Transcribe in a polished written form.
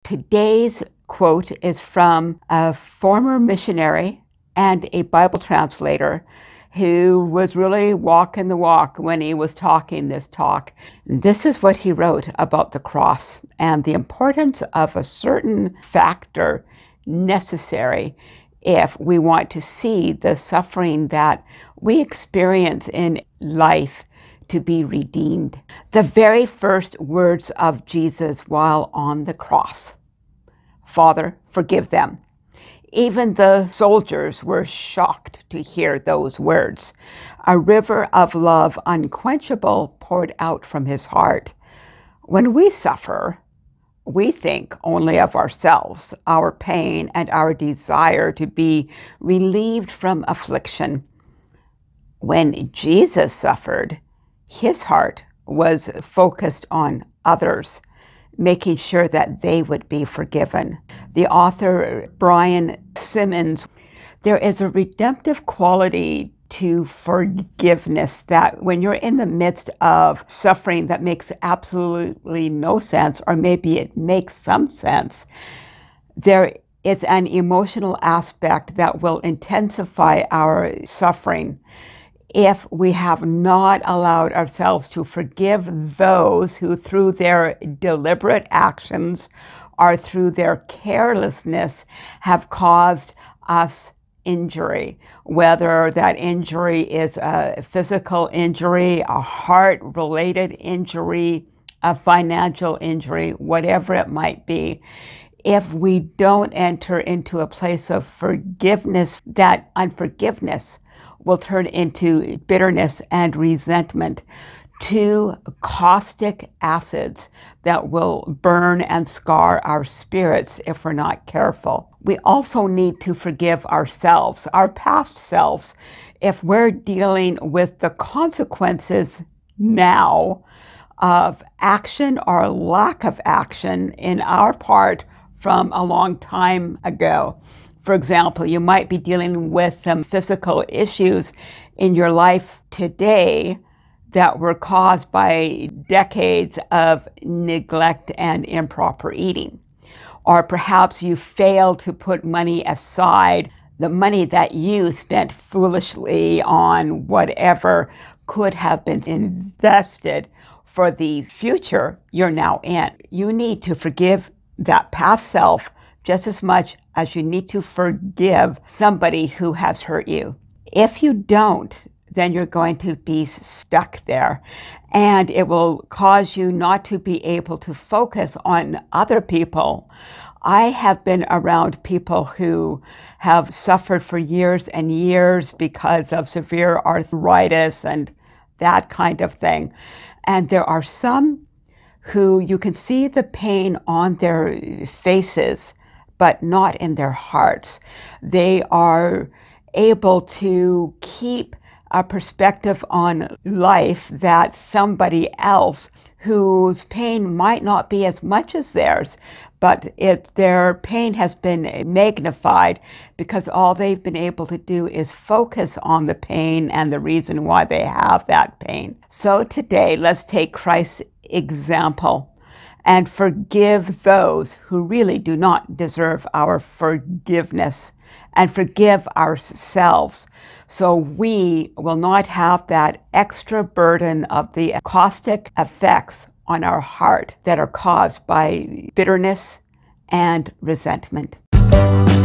Today's quote is from a former missionary and a Bible translator who was really walking the walk when he was talking this talk. This is what he wrote about the cross and the importance of a certain factor necessary if we want to see the suffering that we experience in life to be redeemed. The very first words of Jesus while on the cross: "Father, forgive them." Even the soldiers were shocked to hear those words. A river of love unquenchable poured out from his heart. When we suffer, we think only of ourselves, our pain, and our desire to be relieved from affliction. When Jesus suffered, his heart was focused on others, making sure that they would be forgiven. The author Brian Simmons, there is a redemptive quality to forgiveness that when you're in the midst of suffering that makes absolutely no sense, or maybe it makes some sense, there is an emotional aspect that will intensify our suffering if we have not allowed ourselves to forgive those who, through their deliberate actions or through their carelessness, have caused us injury, whether that injury is a physical injury, a heart-related injury, a financial injury, whatever it might be. If we don't enter into a place of forgiveness, that unforgiveness will turn into bitterness and resentment, two caustic acids that will burn and scar our spirits if we're not careful. We also need to forgive ourselves, our past selves, if we're dealing with the consequences now of action or lack of action in our part from a long time ago. For example, you might be dealing with some physical issues in your life today that were caused by decades of neglect and improper eating. Or perhaps you failed to put money aside, the money that you spent foolishly on whatever could have been invested for the future you're now in. You need to forgive that past self just as much as you need to forgive somebody who has hurt you. If you don't, then you're going to be stuck there, and it will cause you not to be able to focus on other people. I have been around people who have suffered for years and years because of severe arthritis and that kind of thing. And there are some who you can see the pain on their faces, but not in their hearts. They are able to keep a perspective on life that somebody else whose pain might not be as much as theirs, but their pain has been magnified because all they've been able to do is focus on the pain and the reason why they have that pain. So today, let's take Christ's example and forgive those who really do not deserve our forgiveness, and forgive ourselves so we will not have that extra burden of the caustic effects on our heart that are caused by bitterness and resentment.